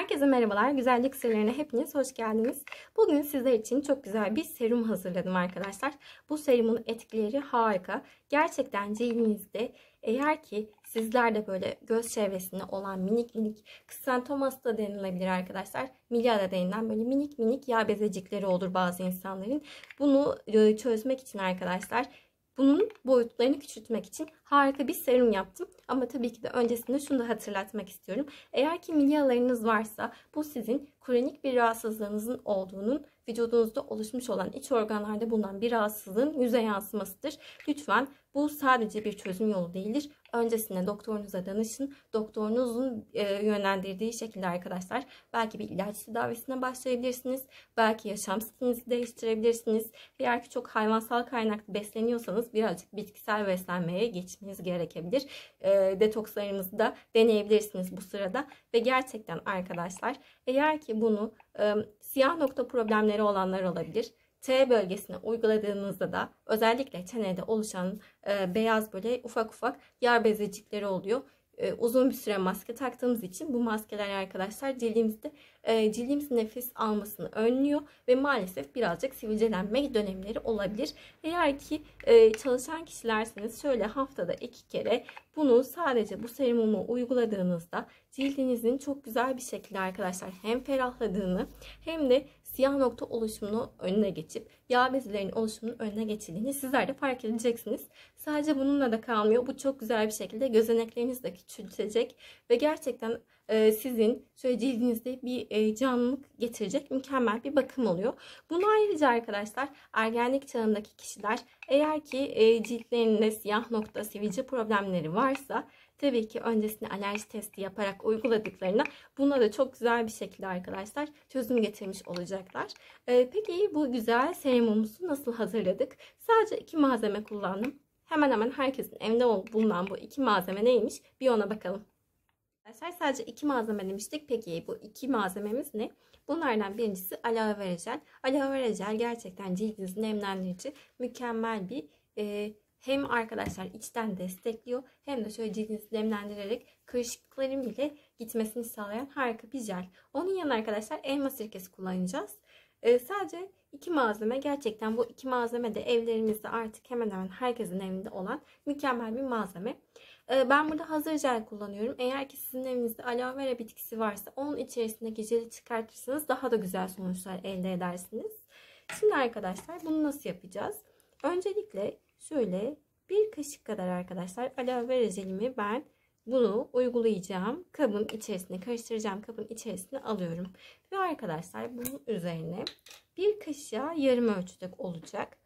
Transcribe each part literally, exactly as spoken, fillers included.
Herkese merhabalar. Güzellik sırlarına hepiniz hoş geldiniz. Bugün sizler için çok güzel bir serum hazırladım arkadaşlar. Bu serumun etkileri harika. Gerçekten cildinizde eğer ki sizler de böyle göz çevresinde olan minik minik ksantomas da denilebilir arkadaşlar. Milyara da denilen böyle minik minik yağ bezecikleri olur bazı insanların. Bunu çözmek için arkadaşlar, bunun boyutlarını küçültmek için harika bir serum yaptım. Ama tabii ki de öncesinde şunu da hatırlatmak istiyorum. Eğer ki milyalarınız varsa bu sizin kronik bir rahatsızlığınızın olduğunun, vücudunuzda oluşmuş olan iç organlarda bulunan bir rahatsızlığın yüze yansımasıdır. Lütfen bu sadece bir çözüm yolu değildir. Öncesinde doktorunuza danışın. Doktorunuzun e, yönlendirdiği şekilde arkadaşlar belki bir ilaç tedavisine başlayabilirsiniz. Belki yaşam stilinizi değiştirebilirsiniz. Eğer ki çok hayvansal kaynaklı besleniyorsanız birazcık bitkisel beslenmeye geçmeniz gerekebilir. E, detokslarınızı da deneyebilirsiniz bu sırada. Ve gerçekten arkadaşlar eğer ki bunu e, siyah nokta problemleri olanlar olabilir. T bölgesine uyguladığınızda da özellikle çenede oluşan e, beyaz böyle ufak ufak yağ bezecikleri oluyor. E, uzun bir süre maske taktığımız için bu maskeler arkadaşlar cildimizde e, cildimizin nefes almasını önlüyor ve maalesef birazcık sivilcelenme dönemleri olabilir. Eğer ki e, çalışan kişilerseniz şöyle haftada iki kere bunu sadece bu serumumu uyguladığınızda cildinizin çok güzel bir şekilde arkadaşlar hem ferahladığını hem de siyah nokta oluşumunu önüne geçip yağ bezelerinin oluşumunun önüne geçildiğini sizler de fark edeceksiniz. Sadece bununla da kalmıyor. Bu çok güzel bir şekilde gözeneklerinizi de küçültecek ve gerçekten e, sizin şöyle cildinizde bir e, canlılık getirecek mükemmel bir bakım oluyor. Bunu ayrıca arkadaşlar ergenlik çağındaki kişiler eğer ki e, ciltlerinde siyah nokta sivilce problemleri varsa tabii ki öncesinde alerji testi yaparak uyguladıklarına buna da çok güzel bir şekilde arkadaşlar çözüm getirmiş olacaklar. Ee, peki bu güzel serumumuzu nasıl hazırladık? Sadece iki malzeme kullandım. Hemen hemen herkesin evinde bulunan bu iki malzeme neymiş? Bir ona bakalım. Arkadaşlar sadece iki malzeme demiştik. Peki bu iki malzememiz ne? Bunlardan birincisi aloe vera jel. Aloe vera jel gerçekten cildinizi nemlendirici, mükemmel bir e, hem arkadaşlar içten destekliyor hem de şöyle cildinizi nemlendirerek kırışıklıkların bile gitmesini sağlayan harika bir jel. Onun yanına arkadaşlar elma sirkesi kullanacağız. Ee, sadece iki malzeme, gerçekten bu iki malzeme de evlerimizde artık hemen hemen herkesin evinde olan mükemmel bir malzeme. Ee, ben burada hazır jel kullanıyorum. Eğer ki sizin evinizde aloe vera bitkisi varsa onun içerisindeki jeli çıkartırsanız daha da güzel sonuçlar elde edersiniz. Şimdi arkadaşlar bunu nasıl yapacağız? Öncelikle şöyle bir kaşık kadar arkadaşlar aloe vera jelimi ben bunu uygulayacağım. Kabın içerisine karıştıracağım. Kabın içerisine alıyorum. Ve arkadaşlar bunun üzerine bir kaşığa yarım ölçüde olacak.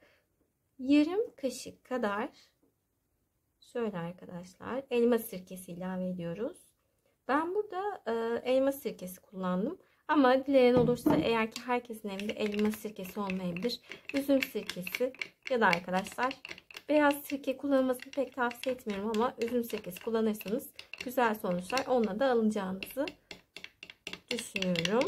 Yarım kaşık kadar şöyle arkadaşlar elma sirkesi ilave ediyoruz. Ben burada e, elma sirkesi kullandım. Ama dileyen olursa eğer ki herkesin evinde elma sirkesi olmayabilir. Üzüm sirkesi ya da arkadaşlar beyaz sirke kullanılmasını pek tavsiye etmiyorum ama üzüm sirkesi kullanırsanız güzel sonuçlar onunla da alınacağınızı düşünüyorum.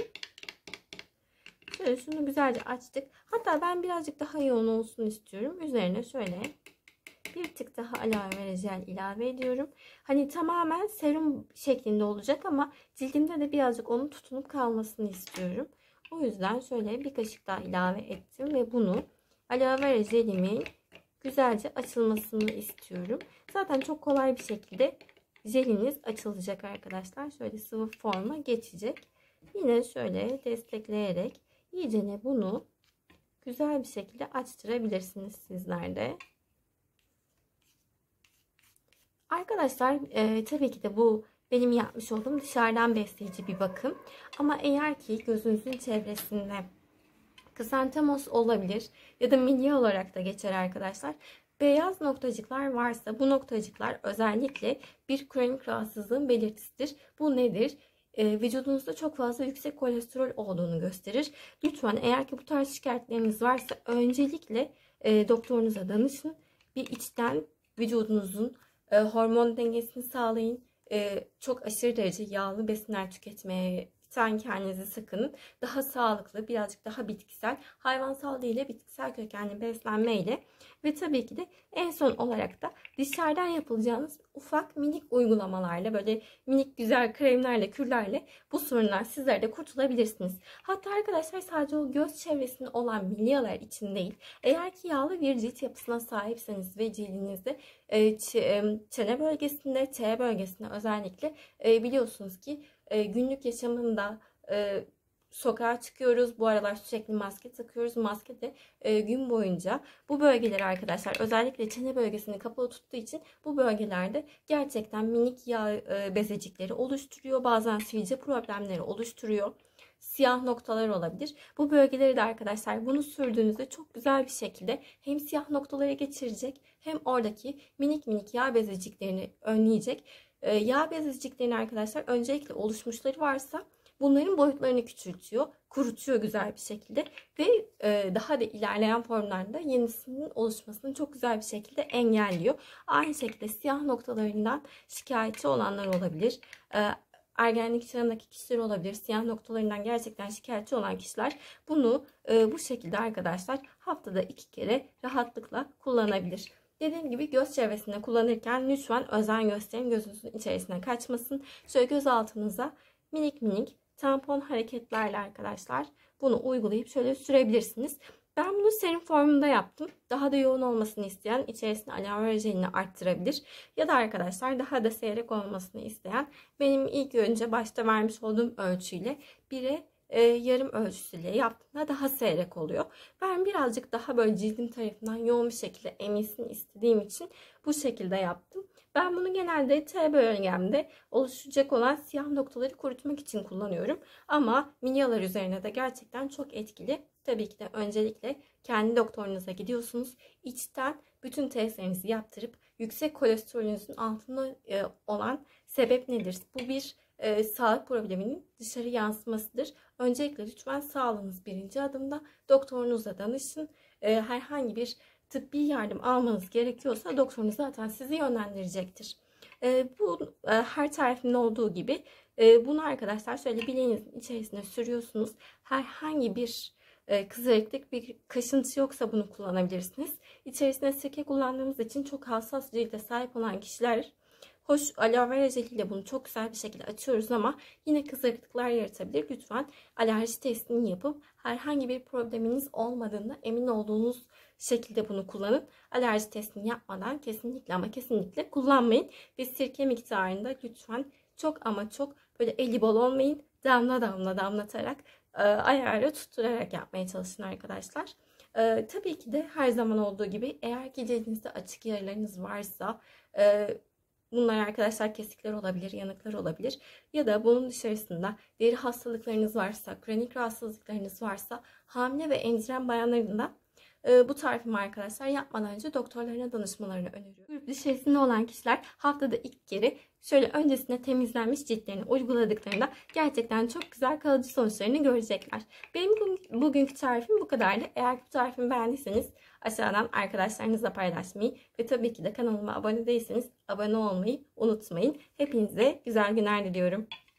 Şöyle şunu güzelce açtık. Hatta ben birazcık daha yoğun olsun istiyorum. Üzerine şöyle bir tık daha aloe vera jel ilave ediyorum. Hani tamamen serum şeklinde olacak ama cildimde de birazcık onun tutunup kalmasını istiyorum. O yüzden şöyle bir kaşık daha ilave ettim ve bunu aloe vera jelimin güzelce açılmasını istiyorum. Zaten çok kolay bir şekilde jeliniz açılacak arkadaşlar. Şöyle sıvı forma geçecek. Yine şöyle destekleyerek iyicene bunu güzel bir şekilde açtırabilirsiniz sizler de. Arkadaşlar e, tabii ki de bu benim yapmış olduğum dışarıdan besleyici bir bakım. Ama eğer ki gözünüzün çevresinde ksantomas olabilir ya da milya olarak da geçer arkadaşlar. Beyaz noktacıklar varsa bu noktacıklar özellikle bir kronik rahatsızlığın belirtisidir. Bu nedir? E, vücudunuzda çok fazla yüksek kolesterol olduğunu gösterir. Lütfen eğer ki bu tarz şikayetleriniz varsa öncelikle e, doktorunuza danışın. Bir içten vücudunuzun hormon dengesini sağlayın. Ee, çok aşırı derece yağlı besinler tüketmeye Lütfen kendinizi sakının. Daha sağlıklı, birazcık daha bitkisel, hayvansal değil de bitkisel kökenli beslenmeyle ve tabii ki de en son olarak da dışarıdan yapılacağınız ufak minik uygulamalarla, böyle minik güzel kremlerle, kürlerle bu sorunlar sizler de kurtulabilirsiniz. Hatta arkadaşlar sadece o göz çevresinde olan milyalar için değil, eğer ki yağlı bir cilt yapısına sahipseniz ve cildinizde e, çene bölgesinde, T bölgesinde özellikle e, biliyorsunuz ki e, günlük yaşamında e, sokağa çıkıyoruz. Bu aralar sürekli maske takıyoruz. Maske de e, gün boyunca bu bölgeleri arkadaşlar özellikle çene bölgesini kapalı tuttuğu için bu bölgelerde gerçekten minik yağ e, bezecikleri oluşturuyor. Bazen sivilce problemleri oluşturuyor. Siyah noktalar olabilir. Bu bölgeleri de arkadaşlar bunu sürdüğünüzde çok güzel bir şekilde hem siyah noktaları geçirecek hem oradaki minik minik yağ bezeciklerini önleyecek. E, yağ bezeciklerini arkadaşlar öncelikle oluşmuşları varsa bunların boyutlarını küçültüyor, kurutuyor güzel bir şekilde ve e, daha da ilerleyen formlarda yenisinin oluşmasını çok güzel bir şekilde engelliyor. Aynı şekilde siyah noktalarından şikayetçi olanlar olabilir. E, ergenlik çağındaki kişiler olabilir. Siyah noktalarından gerçekten şikayetçi olan kişiler bunu e, bu şekilde arkadaşlar haftada iki kere rahatlıkla kullanabilir. Dediğim gibi göz çevresinde kullanırken lütfen özen gösterin. Gözünüzün içerisine kaçmasın. Şöyle göz altınıza minik minik tampon hareketlerle arkadaşlar bunu uygulayıp şöyle sürebilirsiniz. Ben bunu serum formunda yaptım. Daha da yoğun olmasını isteyen içerisine aloe vera jelini arttırabilir. Ya da arkadaşlar daha da seyrek olmasını isteyen benim ilk önce başta vermiş olduğum ölçüyle bire e, yarım ölçüsüyle yaptığımda daha seyrek oluyor. Ben birazcık daha böyle cildim tarafından yoğun bir şekilde emilsin istediğim için bu şekilde yaptım. Ben bunu genelde T bölgemde oluşacak olan siyah noktaları kurutmak için kullanıyorum. Ama milyalar üzerine de gerçekten çok etkili. Tabii ki de öncelikle kendi doktorunuza gidiyorsunuz. İçten bütün testlerinizi yaptırıp yüksek kolesterolünüzün altında e, olan sebep nedir? Bu bir e, sağlık probleminin dışarı yansımasıdır. Öncelikle lütfen sağlığınız birinci adımda, doktorunuza danışın. E, herhangi bir tıbbi yardım almanız gerekiyorsa doktorunuz zaten sizi yönlendirecektir. E, bu e, her tarifinde olduğu gibi e, bunu arkadaşlar şöyle bileğinizin içerisine sürüyorsunuz. Herhangi bir e, kızarıklık, bir kaşıntı yoksa bunu kullanabilirsiniz. İçerisine sirke kullandığımız için çok hassas cilde sahip olan kişiler, hoş aloe vera jeliyle bunu çok güzel bir şekilde açıyoruz ama yine kızarıklıklar yaratabilir. Lütfen alerji testini yapıp herhangi bir probleminiz olmadığında emin olduğunuz şekilde bunu kullanın. Alerji testini yapmadan kesinlikle ama kesinlikle kullanmayın. Ve sirke miktarında lütfen çok ama çok böyle eli bol olmayın. Damla damla damlatarak e, ayarla tutturarak yapmaya çalışın arkadaşlar. E, tabii ki de her zaman olduğu gibi eğer ki cildinizde açık yaralarınız varsa e, bunlar arkadaşlar kesikler olabilir, yanıklar olabilir ya da bunun dışarısında deri hastalıklarınız varsa, kronik rahatsızlıklarınız varsa hamile ve emziren bayanların da e, bu tarifimi arkadaşlar yapmadan önce doktorlarına danışmalarını öneriyorum. Grup dışarısında olan kişiler haftada ilk kere şöyle öncesinde temizlenmiş ciltlerini uyguladıklarında gerçekten çok güzel kalıcı sonuçlarını görecekler. Benim bugünkü tarifim bu kadardı. Eğer bu tarifimi beğendiyseniz aşağıdan arkadaşlarınızla paylaşmayı ve tabii ki de kanalıma abone değilseniz abone olmayı unutmayın. Hepinize güzel günler diliyorum.